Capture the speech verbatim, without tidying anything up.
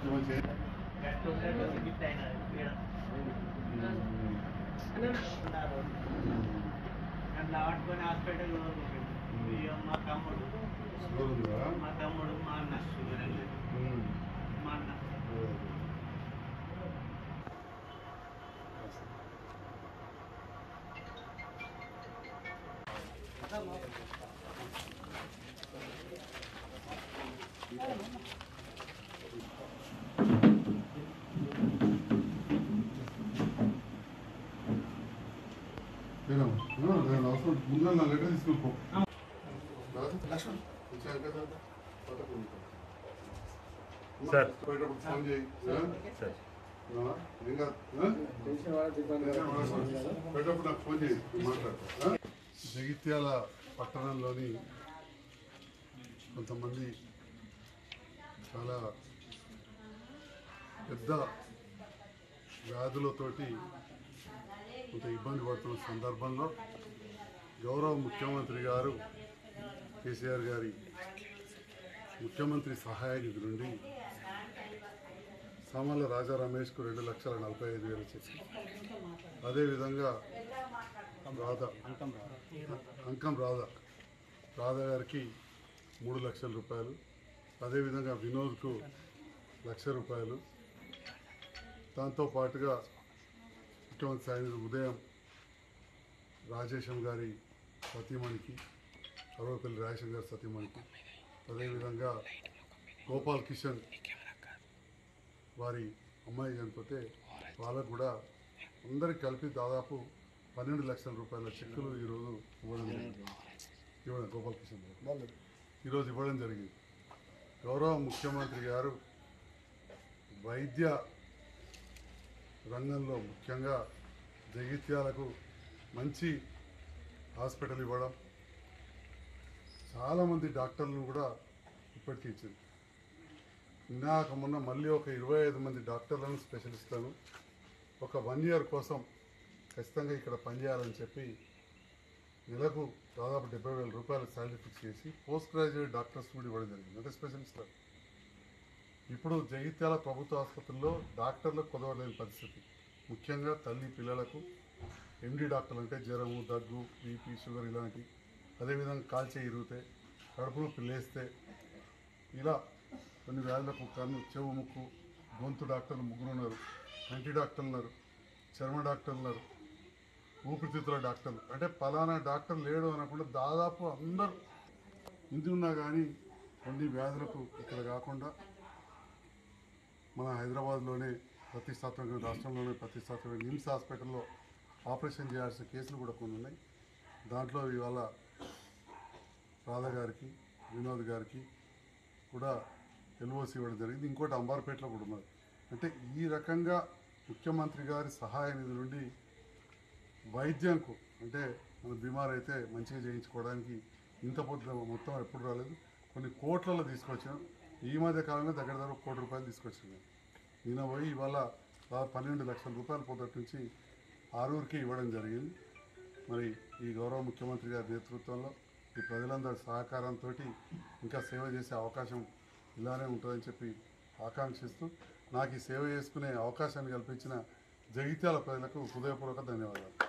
పట్టుకొని హాస్పిటల్ మా తమ్ముడు మా తమ్ముడు మా అన్న మా అన్న ముందు నా లెటర్ తీసుకుపో సార్ ఫోన్ చేయి పెట్టప్పుడు నాకు ఫోన్ చేయి మాట్లాడతా. జగిత్యాల పట్టణంలోని కొంతమంది చాలా పెద్ద వ్యాధులతోటి కొంత ఇబ్బంది పడుతున్న సందర్భంలో గౌరవ ముఖ్యమంత్రి గారు కేసీఆర్ గారి ముఖ్యమంత్రి సహాయ నిధి నుండి సామాన్ల రాజా రమేష్కు రెండు లక్షల నలభై ఐదు వేలు చేసి అదేవిధంగా రాధా అంకం రాధా రాధా గారికి మూడు లక్షల రూపాయలు, అదేవిధంగా వినోద్కు లక్ష రూపాయలు, దాంతోపాటుగా ముఖ్యమంత్రి సాయంత్రం ఉదయం రాజేశం గారి సతీమణికి, సర్వపల్లి రాజేశం గారి సతీమణికి, అదేవిధంగా గోపాల్ కిషన్ వారి అమ్మాయి చనిపోతే వాళ్ళకు కూడా అందరికి కలిపి దాదాపు పన్నెండు లక్షల రూపాయల చెక్కులు ఈరోజు ఇవ్వడం జరిగింది. ఇవ్వడం గోపాల్ కిషన్ ఈరోజు ఇవ్వడం జరిగింది. గౌరవ ముఖ్యమంత్రి గారు వైద్య రంగంలో ముఖ్యంగా జగిత్యాలకు మంచి హాస్పిటల్ ఇవ్వడం, చాలామంది డాక్టర్లను కూడా ఇప్పటికీ ఇచ్చింది. ఇందాక మొన్న మళ్ళీ ఒక ఇరవై ఐదు మంది డాక్టర్లను స్పెషలిస్టులను ఒక వన్ ఇయర్ కోసం ఖచ్చితంగా ఇక్కడ పనిచేయాలని చెప్పి నెలకు దాదాపు డెబ్బై వేల రూపాయలు శాలరీ ఫిక్స్ చేసి పోస్ట్ గ్రాడ్యుయేట్ డాక్టర్స్ కూడా ఇవ్వడం జరిగింది, అంటే స్పెషలిస్టులు. ఇప్పుడు జగిత్యాల ప్రభుత్వ ఆసుపత్రుల్లో డాక్టర్లకు కొదవలేని పరిస్థితి, ముఖ్యంగా తల్లి పిల్లలకు ఎండి డాక్టర్లు అంటే జ్వరము, దగ్గు, బీపీ, షుగర్ ఇలాంటి, అదేవిధంగా కాల్చే ఇరిగితే, కడుపు నొప్పి లేస్తే, ఇలా కొన్ని వ్యాధులకు కన్ను, చెవు, ముక్కు, గొంతు డాక్టర్లు ముగ్గురు ఉన్నారు, కంటి డాక్టర్లు ఉన్నారు, చర్మ డాక్టర్లు ఉన్నారు, ఊపిరితిత్తుల డాక్టర్లు, అంటే పలానా డాక్టర్ లేడు అనకుండా దాదాపు అందరూ ఇంటి ఉన్నా కానీ కొన్ని వ్యాధులకు ఇక్కడ కాకుండా మన హైదరాబాద్లోనే ప్రతిష్టాత్మక, రాష్ట్రంలోనే ప్రతిష్టాత్మక నిమ్స్ హాస్పిటల్లో ఆపరేషన్ చేయాల్సిన కేసులు కూడా కొన్ని ఉన్నాయి. దాంట్లో ఇవాళ రాధా గారికి, వినోద్ గారికి కూడా ఎల్ఓసి ఇవ్వడం జరిగింది. ఇంకోటి అంబార్పేటలో కూడా ఉన్నది. అంటే ఈ రకంగా ముఖ్యమంత్రి గారి సహాయ నిధి నుండి వైద్యంకు, అంటే మన బీమార్ అయితే మంచిగా చేయించుకోవడానికి ఇంత పొద్దు మొత్తం ఎప్పుడు రాలేదు, కొన్ని కోట్లలో తీసుకొచ్చాం. ఈ మధ్య కాలంలో దగ్గర దగ్గర కోటి రూపాయలు తీసుకొచ్చింది. నిన్న పోయి ఇవాళ పన్నెండు లక్షల రూపాయల పొద్దుటి నుంచి ఆరూరికి ఇవ్వడం జరిగింది. మరి ఈ గౌరవ ముఖ్యమంత్రి గారి నేతృత్వంలో ఈ ప్రజలందరి సహకారంతో ఇంకా సేవ చేసే అవకాశం ఇలానే ఉంటుందని చెప్పి ఆకాంక్షిస్తూ నాకు ఈ సేవ చేసుకునే అవకాశాన్ని కల్పించిన జగిత్యాల ప్రజలకు హృదయపూర్వక ధన్యవాదాలు.